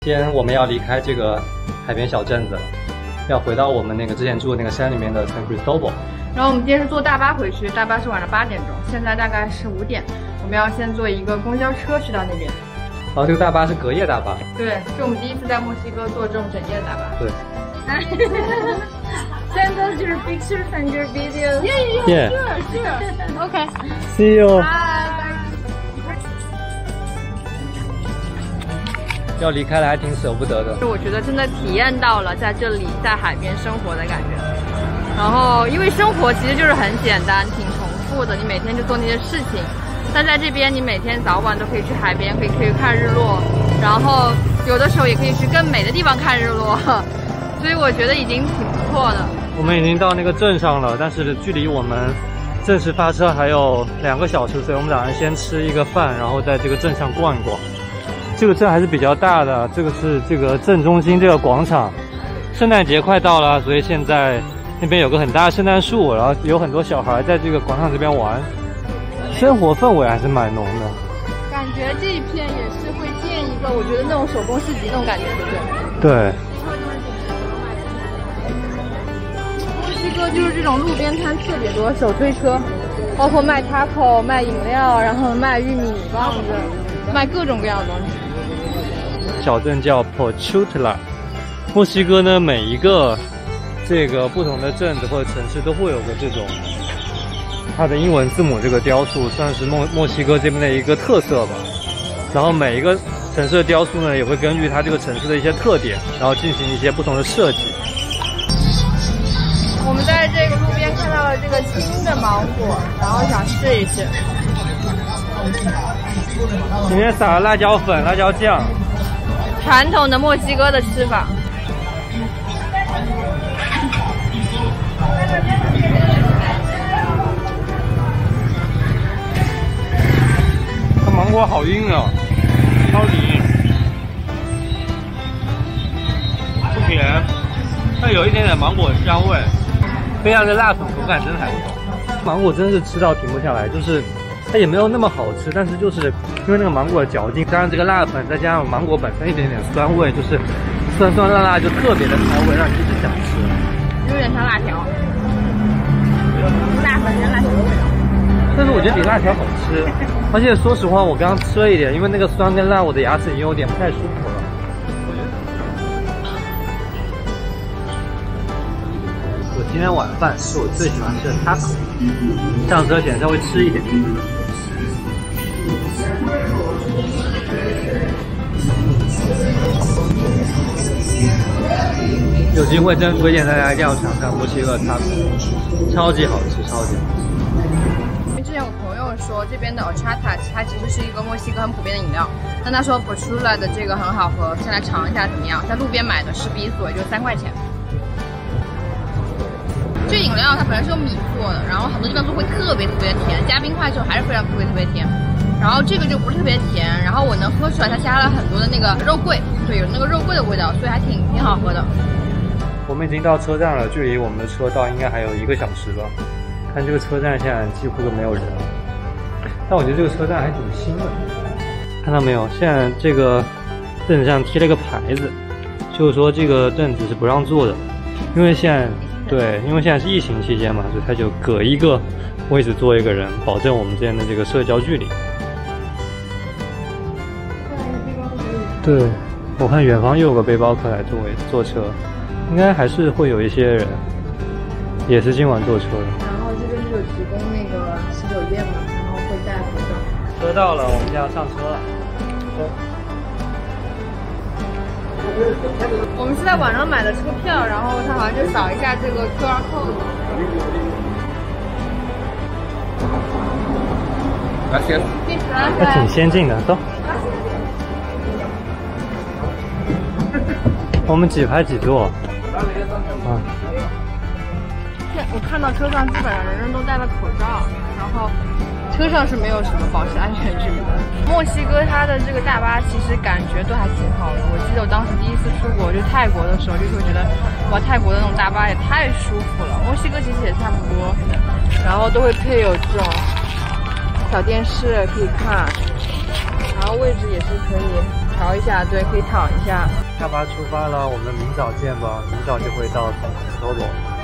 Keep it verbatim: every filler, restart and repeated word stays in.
今天我们要离开这个海边小镇子了，要回到我们那个之前住的那个山里面的 San Cristobal。 然后我们今天是坐大巴回去，大巴是晚上八点钟，现在大概是五点，我们要先坐一个公交车去到那边。 然后这个大巴是隔夜大巴。 对，是我们第一次在墨西哥坐这种整夜大巴。 对。 Send us your pictures and your videos. Yeah, yeah, sure, sure. Okay. See you. Bye. 要离开了还挺舍不得的。 我觉得真的体验到了在这里在海边生活的感觉。然后因为生活其实就是很简单，挺重复的，你每天就做那些事情。但在这边，你每天早晚都可以去海边，可以可以看日落，然后有的时候也可以去更美的地方看日落。所以我觉得已经挺不错的。 我们已经到那个镇上了，但是距离我们正式发车还有两个小时，所以我们打算先吃一个饭，然后在这个镇上逛一逛。这个镇还是比较大的，这个是这个镇中心这个广场。圣诞节快到了，所以现在那边有个很大的圣诞树，然后有很多小孩在这个广场这边玩，生活氛围还是蛮浓的。 感觉这一片也是会建一个，我觉得那种手工市集那种感觉，对不对？ 对。 墨西哥就是这种路边摊特别多，手推车，包括卖 taco、卖饮料，然后卖玉米棒子，卖各种各样的东西。 小镇叫 Pochutla。墨西哥呢，每一个这个不同的镇子或者城市都会有个这种它的英文字母这个雕塑，算是墨墨西哥这边的一个特色吧。然后每一个城市的雕塑呢，也会根据它这个城市的一些特点，然后进行一些不同的设计。 我们在这个路边看到了这个青的芒果，然后想试一试。 里面撒了辣椒粉、辣椒酱， 传统的墨西哥的吃法。 它芒果好硬啊，超级硬，不甜，但有一点点芒果的香味。非常的辣粉口感真的还不错，芒果真的是吃到停不下来，就是它也没有那么好吃，但是就是因为那个芒果的嚼劲，加上这个辣粉，再加上芒果本身一点点酸味，就是酸酸辣辣，就特别的开胃，让你一直想吃。 有点像辣条，辣粉跟辣条的味道。 但是我觉得比辣条好吃，而且说实话，我刚刚吃了一点，因为那个酸跟辣，我的牙齿已经有点不太舒服了。今天晚饭是我最喜欢吃的 taco， 上车前稍微吃一点。有机会真推荐大家一定要尝尝墨西哥 taco， 超级好吃，超级好吃。 因为之前有朋友说这边的 horchata 它其实是一个墨西哥很普遍的饮料，但他说 Pochutla 的这个很好喝，先来尝一下怎么样？在路边买的十比一索，也就三块钱。这饮料它本身是用米做的，然后很多地方做会特别特别甜，加冰块之后还是非常特别特别甜。然后这个就不是特别甜，然后我能喝出来它加了很多的那个肉桂，对，有那个肉桂的味道，所以还挺挺好喝的。 我们已经到车站了，距离我们的车到应该还有一个小时吧。看这个车站现在几乎都没有人，但我觉得这个车站还挺新的。看到没有？现在这个镇子上贴了个牌子，就是说这个镇子是不让坐的，因为现在。对，因为现在是疫情期间嘛，所以他就隔一个位置坐一个人，保证我们之间的这个社交距离。对，我看远方又有个背包客来坐坐车，应该还是会有一些人，也是今晚坐车的。 然后这边是有提供那个洗手液嘛，然后会戴口罩。 车到了，我们就要上车了。走。 我们是在网上买的车票，然后他好像就扫一下这个 Q R code。 还挺先进的，走。我们几排几座？啊。 我看到车上基本上人人都戴了口罩，然后车上是没有什么保持安全距离的。墨西哥它的这个大巴其实感觉都还挺好的。我记得我当时第一次出国就泰国的时候，就会觉得哇，泰国的那种大巴也太舒服了。墨西哥其实也差不多，然后都会配有这种小电视可以看，然后位置也是可以调一下，对，可以躺一下。 大巴出发了，我们明早见吧，明早就会到 Solo。